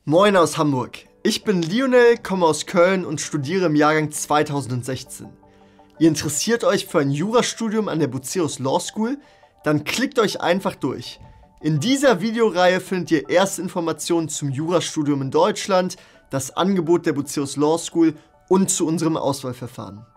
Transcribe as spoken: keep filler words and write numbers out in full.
Moin aus Hamburg. Ich bin Lionel, komme aus Köln und studiere im Jahrgang zweitausendsechzehn. Ihr interessiert euch für ein Jurastudium an der Bucerus Law School? Dann klickt euch einfach durch. In dieser Videoreihe findet ihr erste Informationen zum Jurastudium in Deutschland, das Angebot der Bucerus Law School und zu unserem Auswahlverfahren.